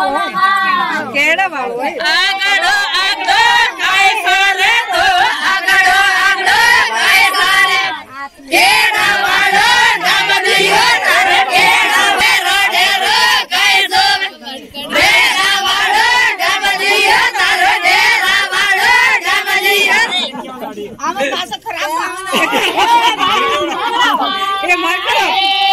केड़ा वालो है आगड़ो आगड़ो काय सारे तो आगड़ो आगड़ो काय सारे केड़ा वालो डबदियो तारे केड़ा वे रोडे रो काय दो केड़ा वालो डबदियो तारे केड़ा वालो डबदियो आम पास खराब ए मार करो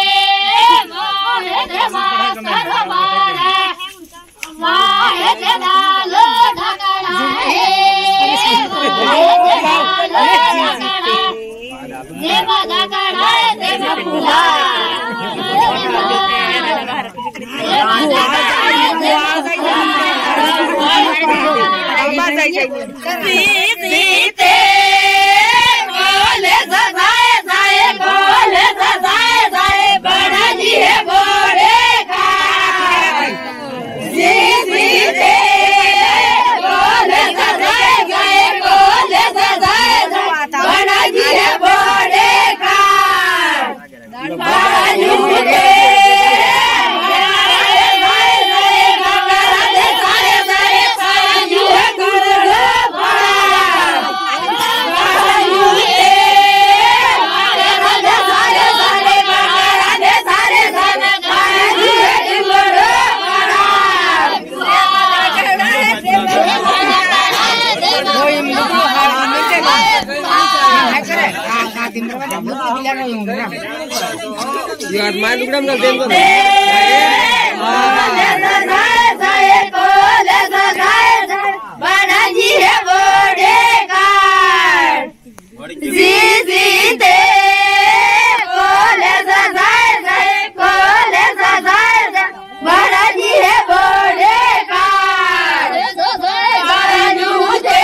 यार मैं दुगड़म कर देंगे बड़ा जी है बड़े कार जी जी दे कोले सजाए बड़ा जी है बड़े कार बाजू दे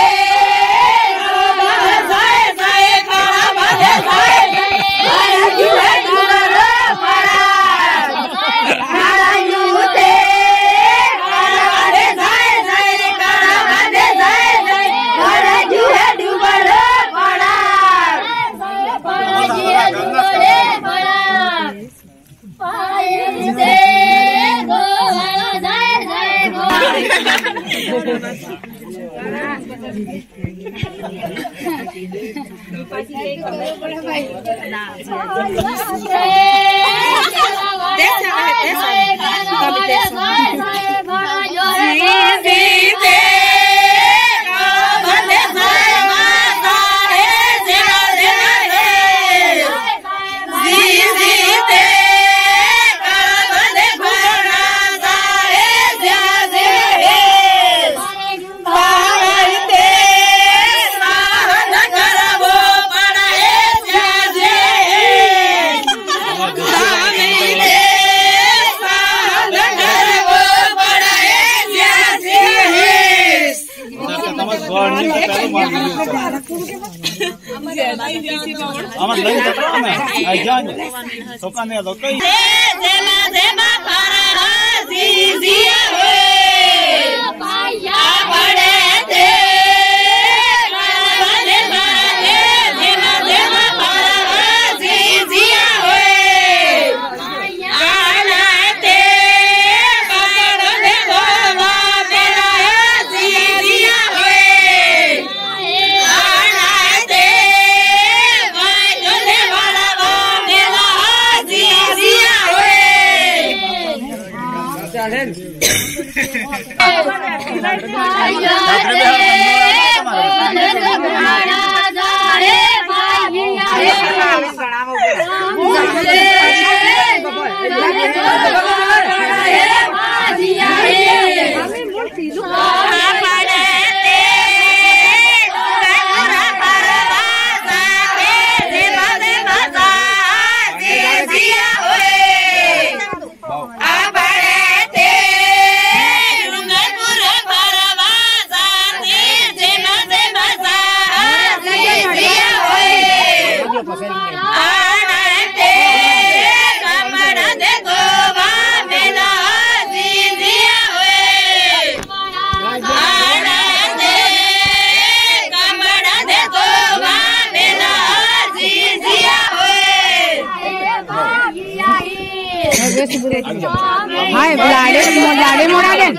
हाय लाड़ी मोड़ा दे।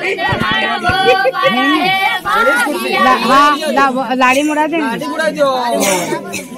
हाँ लाड़ी मोड़ा दे।